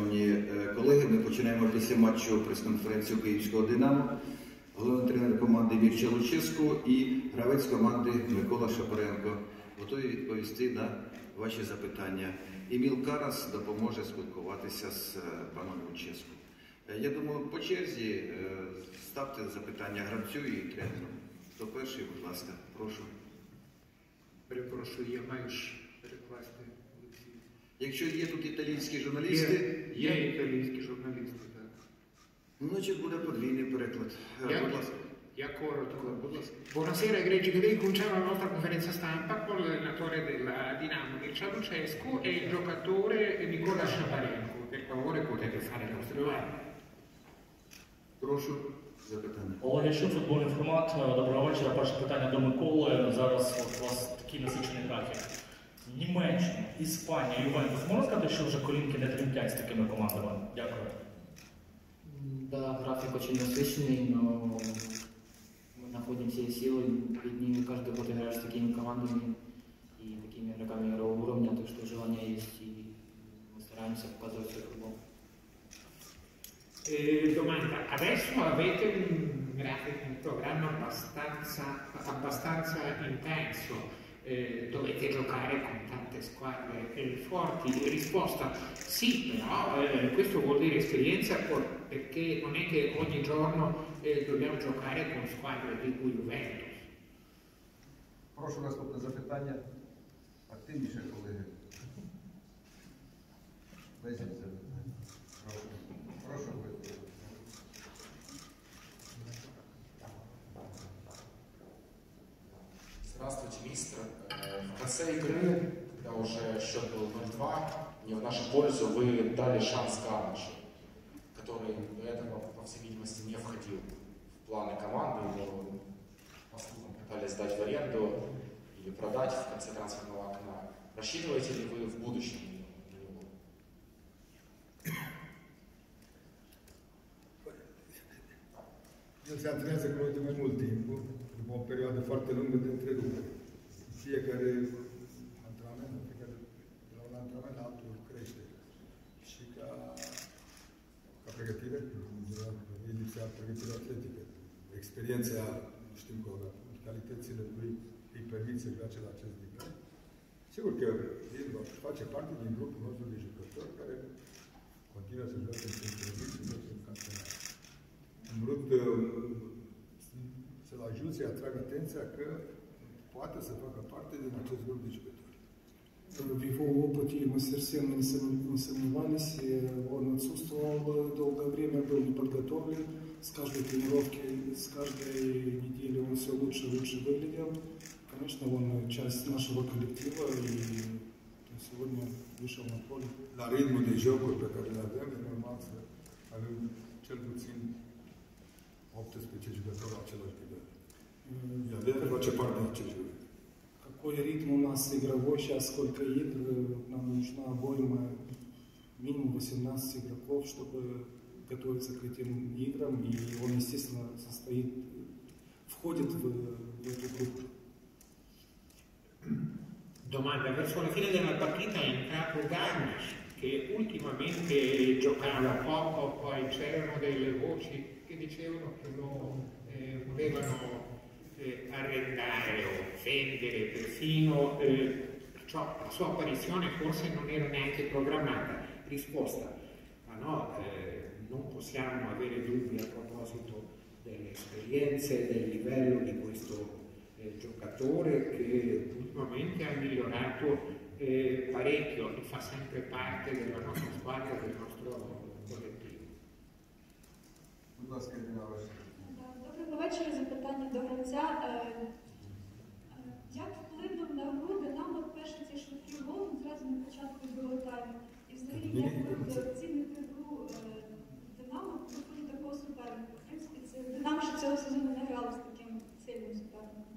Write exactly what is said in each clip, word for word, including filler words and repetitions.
Шановні колеги, ми починаємо після матчу прес-конференцію Київського «Динамо». Головний тренер команди Мірча Луческу і гравець команди Микола Шапаренко готові відповісти на ваші запитання. Еміл Карас допоможе спілкуватися з паном Луческу. Я думаю, по черзі ставте запитання гравцю і тренеру. Хто перший, будь ласка, прошу. Перепрошую, я маю ж перекласти. Якщо є тут італійські журналісти... Є, є італійські журналісти, так. Ну, значить, буде подвійний переклад. Я, будь ласка. Я коротко, будь ласка. Buonasera, egregi colleghi, cominciamo la nostra conferenza stampa con l'allenatore della Dinamo Mircea Lucescu e il giocatore Nicola Shaparenko. Per favore potete fare le vostre domande. Прошу запитання. Олег Ящук, футбольний формат. Доброго вечора. Перше питання до Миколи. Зараз от у вас такий насичений графік. Німеччина, Іспанія, Ювентус. Можна сказати, що вже колінки не тремтять з такими командами? Дякую. Да, график очень насыщенный, но мы находим все силы. Перед ними каждый год играешь с такими командами и такими игроками мирового уровня, так что желание есть, и мы стараемся показывать свой футбол. Eh, domanda, adesso avete un grafico, un programma abbastanza, abbastanza intenso, eh, dovete giocare con tante squadre eh, forti. Risposta, sì, però eh, questo vuol dire esperienza perché non è che ogni giorno eh, dobbiamo giocare con squadre tipo Juventus. Прошу наступне запитання. Активніше, колеги. Везіть запитання. Прошу. Прошу ви. Здравствуйте, мистер. В конце игры, когда уже счет был ноль-два, не в нашу пользу, вы дали шанс Гарнашу, который до этого, по всей видимости, не входил в планы команды, его, по слухам, пытались сдать в аренду или продать в конце трансферного окна. Рассчитываете ли вы в будущем на него? El se antrenează cu noi de mai mult timp, după o perioadă foarte lungă de întrerupere. Fiecare antrenament, fiecare, de la un antrenament la altul crește. Și ca, ca pregătire, e lipsa pregătirea atletică. Experiența, știm că calitățile lui îi permit să joace la acest nivel. Sigur că el face parte din grupul nostru de jucători care continuă să joace în Premier și joace în campionat. Am vrut să-l ajut, să-i atrag atenția că poate să facă parte din acest grup de jucători. В его опыте мы совершенно не сомневались. Он отсутствовал долгое время, был не подготовлен. С каждой тренировки, с каждой недели он все лучше и лучше выглядел. Конечно, он часть нашего коллектива и сегодня вышел на поле. La ritmul de jocuri pe care le avem, e normal să avem cel puțin optsprezece jucători la același nivel. El face parte din acest joc. Какой ритм у нас игровой сейчас, сколько игр, нам нужна обойма минимум восемнадцать игроков, чтобы готовиться к этим играм, и он, естественно, состоит, входит в, в эту группу. Domanda, verso la fine della partita è entrato Garnaš, che ultimamente giocava poco, poi c'erano delle voci che dicevano che lo eh, volevano eh, arrendare o vendere perfino, eh, perciò la sua apparizione forse non era neanche programmata. Risposta, ma no, eh, non possiamo avere dubbi a proposito delle esperienze, del livello di questo eh, giocatore che ultimamente ha migliorato eh, parecchio e fa sempre parte della nostra squadra, del nostro collettivo. Доброго вечора. Запитання до гравця. Як вплинув на гру Динамо перший цей швидкий гол зразу на початку другого тайму? І взагалі, як ви оціните гру Динамо в виході такого суперника? В принципі, це Динамо ще цього сезону не грало з таким сильним суперником.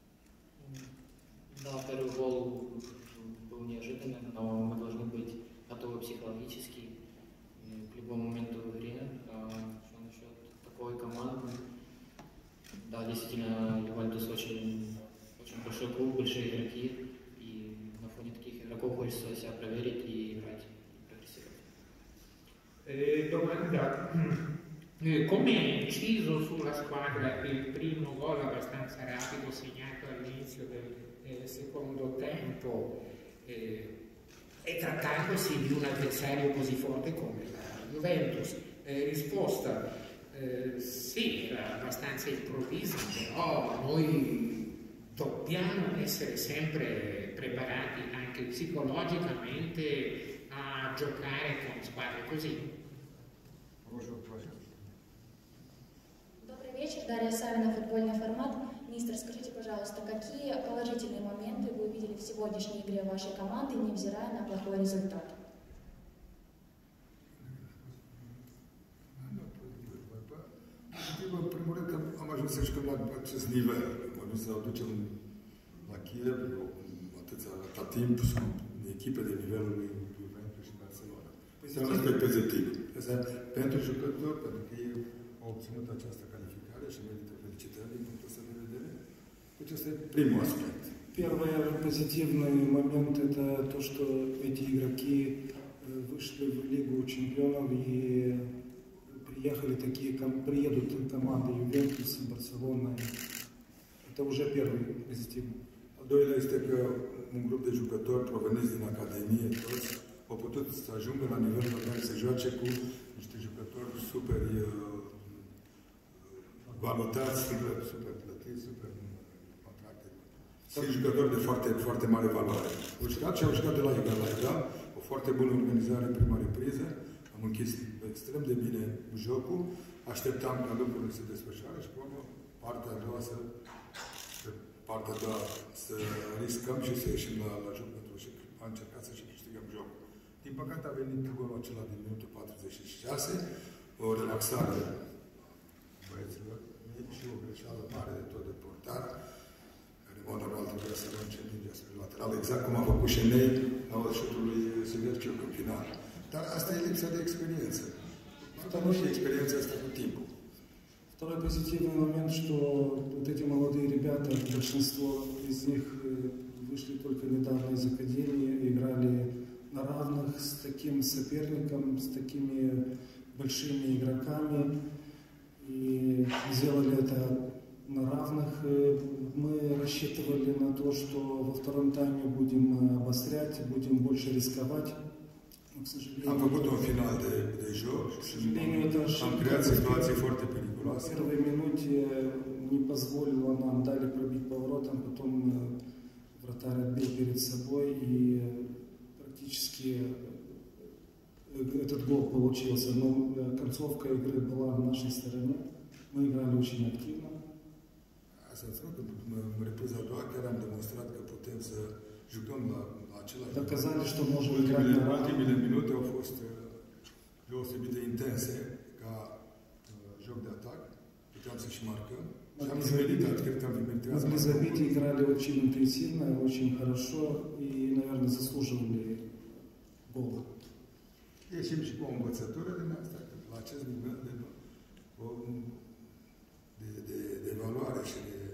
Да, первый гол был неожиданным, но мы должны быть готовы психологически к любому моменту в игре. Что насчет такой команды? Да, действительно, Ювентус очень, очень большой клуб, большие игроки, и на фоне таких игроков хочется себя проверить и играть, и прогрессировать. Eh, domanda, eh, come ha inciso sulla squadra il primo gol abbastanza rapido segnato all'inizio del eh, secondo tempo eh, e trattandosi di un avversario così forte come la Juventus? Eh, risposta, eh, sì, era abbastanza improvvisa, però noi dobbiamo essere sempre preparati anche psicologicamente a giocare con squadre così. Добрый вечер, Дарья Савина, футбольный формат. Министр, скажите, пожалуйста, какие положительные моменты вы увидели в сегодняшней игре вашей команды, невзирая на плохой результат? În primul rând că am ajuns să jucăm la acest nivel. Am ajuns să aducem la Kiev atâția, atâta timp, sunt echipe de nivelul lui Juventus și Barcelona. Este un aspect pozitiv. Asta pentru jucători, pentru că ei au obținut această calificare și merită felicitări din punctul ăsta de vedere. Deci asta e primul aspect. Первый позитивный момент – это то, что эти игроки вышли в Лигу чемпионов и приехали такие, приедут команды Ювентус, Барселона. Это уже первый позитивный. Al doilea este că un grup de jucători proveniți din Academie, toți, au putut să ajungă la nivelul în care se joace cu niște jucători super uh, valotați, super, super plătiți, super contracte. Sunt jucători de foarte, foarte mare valoare. Au jucat și au jucat de la egal la egal, o foarte bună organizare în prima repriză, am închis extrem de bine jocul, așteptam ca lucrurile să se desfășoare și, pe urmă, partea a doua să partea a doua să riscăm și să ieșim la, la joc pentru și a încercat să și câștigăm jocul. Din păcate a venit golul acela din minutul patruzeci și șase, o relaxare băieților mici și o greșeală mare de tot de portar, care, în mod normal, trebuia să arunce mingea spre lateral, exact cum a făcut Șenei la șutul lui Săgerciuc în final. Dar asta e lipsa de experiență. Nu și experiența asta cu timpul. Второй позитивный момент, что вот эти молодые ребята, большинство из них вышли только недавно из академии, играли на равных с таким соперником, с такими большими игроками и сделали это на равных. Мы рассчитывали на то, что во втором тайме будем обострять, будем больше рисковать. Am făcut un final de, de joc și am creat situații foarte periculoase. В первой минуте не позволило нам, дали пробить поворотом, потом вратарь отбил перед собой и практически этот гол получился. Но концовка игры была на нашей стороне. Мы играли очень активно. Asta a făcut în repriza a doua, chiar am demonstrat că putem să jucăm la, la același Доказали, что можем играть ultimele, на равных. ultimele minute au fost deosebit de intense ca uh, joc de atac. Puteam să și marcăm. Și am meritat, cred că am meritat. Могли забить, играли очень интенсивно, очень хорошо и, наверное, заслуживали гола. Ieșim și cu o învățătură din asta, că la acest nivel de, de, de, de valoare și de,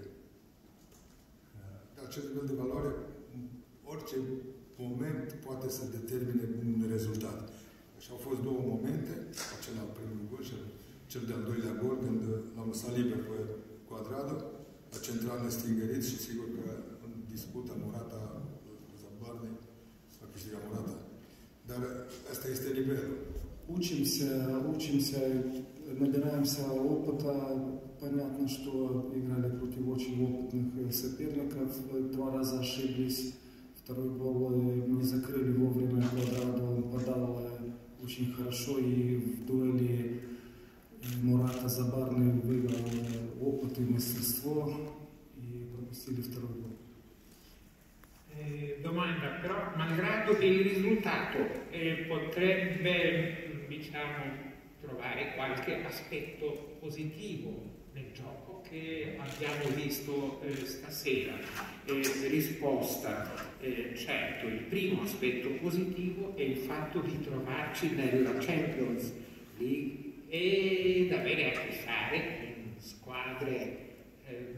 de acest nivel de valoare, orice moment poate să determine un rezultat. Și au fost două momente, acela al primului gol și cel de-al doilea gol, când l-am lăsat liber pe Cuadrado, la central nestingărit și sigur că în disputa Morata, Zabarni, a câștigat Morata. Dar asta este nivelul. Учимся, учимся, набираемся опыта. Понятно, что играли против очень опытных соперников. Два раза ошиблись. Второй гол не закрыли вовремя. Квадрадо, он подал очень хорошо. И в дуэли Мурата Забарный выиграл опыт и мастерство. И пропустили второй гол. Eh, domanda, però, malgrado il risultato eh, potrebbe, diciamo, trovare qualche aspetto positivo nel gioco che abbiamo visto eh, stasera. Eh, risposta, eh, certo, il primo aspetto positivo è il fatto di trovarci nella Champions League ed avere a che fare con squadre eh,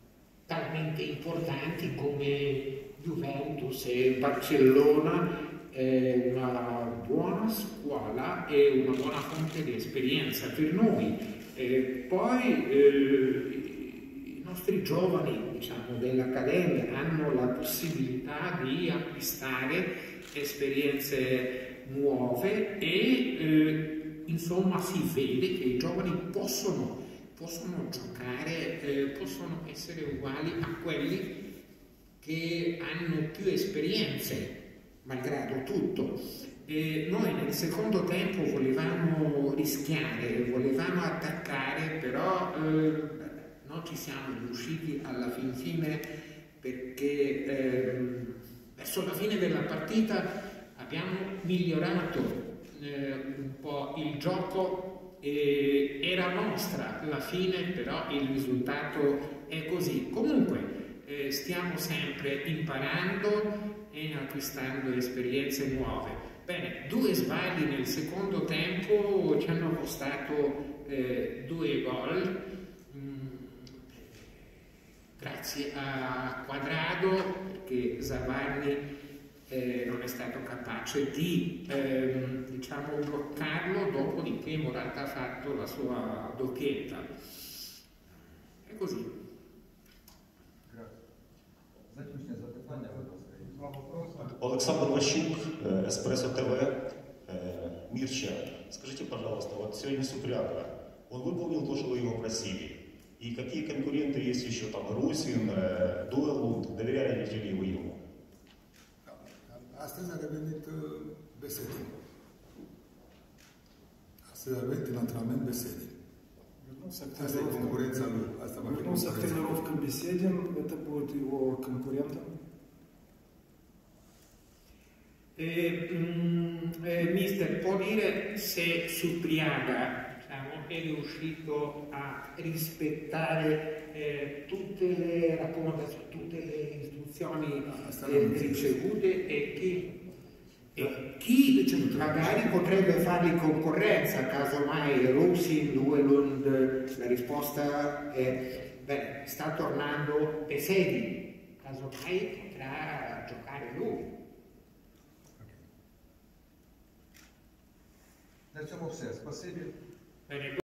talmente importanti come Juventus e Barcellona è una buona scuola e una buona fonte di esperienza per noi. E poi eh, i nostri giovani, diciamo, dell'Accademia hanno la possibilità di acquistare esperienze nuove e eh, insomma si vede che i giovani possono, possono giocare, eh, possono essere uguali a quelli che hanno più esperienze, malgrado tutto. E noi nel secondo tempo volevamo rischiare, volevamo attaccare, però eh, non ci siamo riusciti alla fin fine perché eh, verso la fine della partita abbiamo migliorato eh, un po' il gioco e era nostra alla fine, però il risultato è così. Comunque eh, stiamo sempre imparando e acquistando esperienze nuove. Bene, due sbagli nel secondo tempo ci hanno costato eh, due gol, mm, grazie a Quadrado, perché Zavarni eh, non è stato capace di ehm, diciamo, bloccarlo, dopodiché Morata ha fatto la sua doppietta. È così. Заключне запитання, будь ласка. Два вопроса. Александр Ващук, Эспрессо ТВ, Мирча. Скажите, пожалуйста, вот сегодня Супряга, он выполнил то, что вы его просили? И какие конкуренты есть еще там? Русин, Дуэлунд, доверяете ли вы ему? Astăzi a revenit Besedin. Astăzi a revenit în antrenament Besedin. Asta e concurența lui. Asta va fi Вернулся к тренировкам Беседин, это будет его конкурентом. Eh, mm, eh, mister, può dire se Supriaga diciamo, è riuscito a rispettare eh, tutte le raccomandazioni, tutte le istruzioni eh, ricevute e chi, e chi magari potrebbe fargli concorrenza, casomai Rusin, Duelund? La risposta è bene, sta tornando Pesedi, casomai potrà giocare lui. На цьому все. Спасибі. Bene,